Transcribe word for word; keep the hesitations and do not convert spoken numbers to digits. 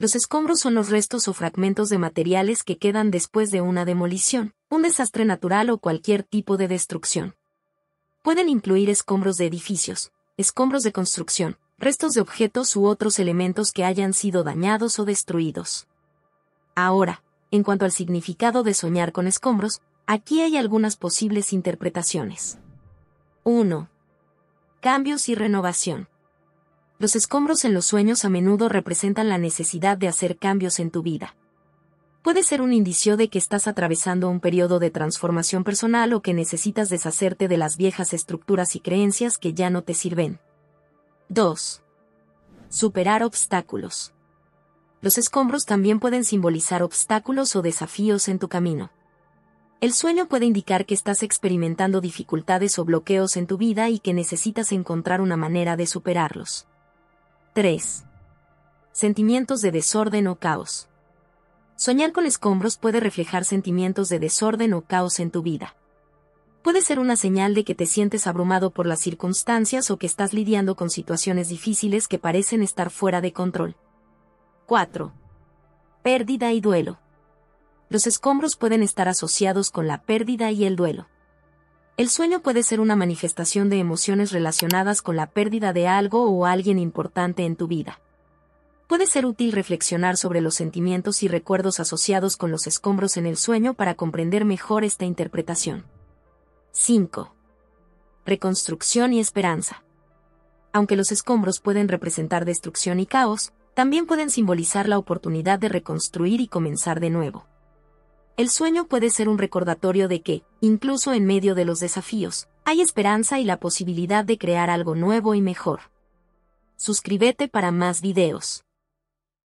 Los escombros son los restos o fragmentos de materiales que quedan después de una demolición, un desastre natural o cualquier tipo de destrucción. Pueden incluir escombros de edificios, escombros de construcción, restos de objetos u otros elementos que hayan sido dañados o destruidos. Ahora, en cuanto al significado de soñar con escombros, aquí hay algunas posibles interpretaciones. uno. Cambios y renovación. Los escombros en los sueños a menudo representan la necesidad de hacer cambios en tu vida. Puede ser un indicio de que estás atravesando un periodo de transformación personal o que necesitas deshacerte de las viejas estructuras y creencias que ya no te sirven. dos. Superar obstáculos. Los escombros también pueden simbolizar obstáculos o desafíos en tu camino. El sueño puede indicar que estás experimentando dificultades o bloqueos en tu vida y que necesitas encontrar una manera de superarlos. tres. Sentimientos de desorden o caos. Soñar con escombros puede reflejar sentimientos de desorden o caos en tu vida. Puede ser una señal de que te sientes abrumado por las circunstancias o que estás lidiando con situaciones difíciles que parecen estar fuera de control. cuatro. Pérdida y duelo. Los escombros pueden estar asociados con la pérdida y el duelo. El sueño puede ser una manifestación de emociones relacionadas con la pérdida de algo o alguien importante en tu vida. Puede ser útil reflexionar sobre los sentimientos y recuerdos asociados con los escombros en el sueño para comprender mejor esta interpretación. cinco. Reconstrucción y esperanza. Aunque los escombros pueden representar destrucción y caos, también pueden simbolizar la oportunidad de reconstruir y comenzar de nuevo. El sueño puede ser un recordatorio de que, incluso en medio de los desafíos, hay esperanza y la posibilidad de crear algo nuevo y mejor. Suscríbete para más videos.